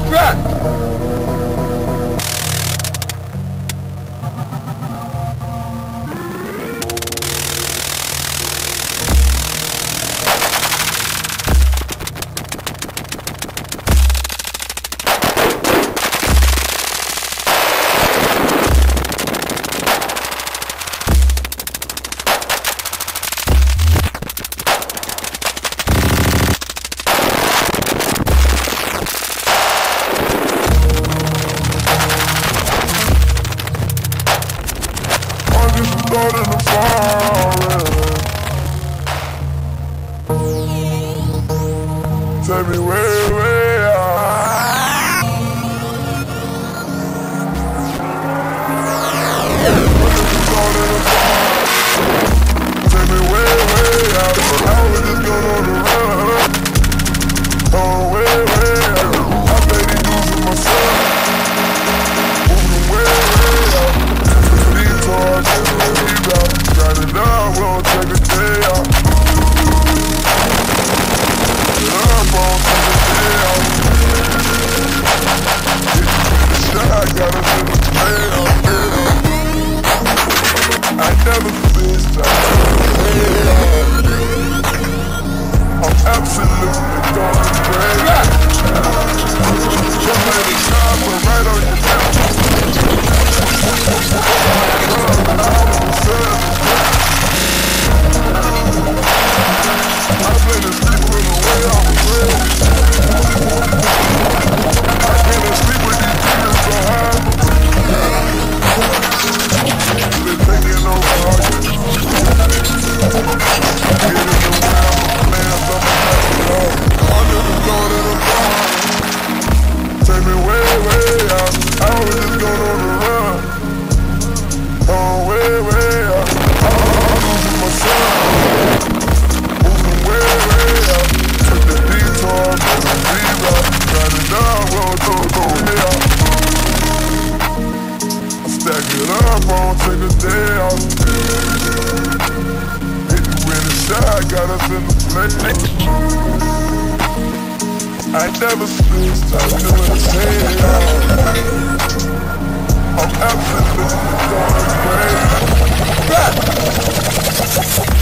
Take me way, way out. Take me way, way out. I was just going on the run. Oh, way, way out. I made these moves with my son. Moving way, way out. Lead towards leave out. Grinding down, we don't take a day out. I got us in the mail. I never missed I'm absolutely going crazy. Just let me shine, put it right on your neck. I've been asleep with the way I'm crazy. I can't sleep with these niggas behind me. They're taking over our shit. Get in the way, I'm a man, I'm just going to the bar. Take me way, way out. I was just going on the run. Oh, way, way out. I'm losing my son. Moving way, way out. Took the detour, took the leave out. Got it down, well, don't me out. I stack it up, I won't take a day off. Hit you in the shot, got us in the place. I ain't never switched, I doing the same. I'm absolutely going crazy.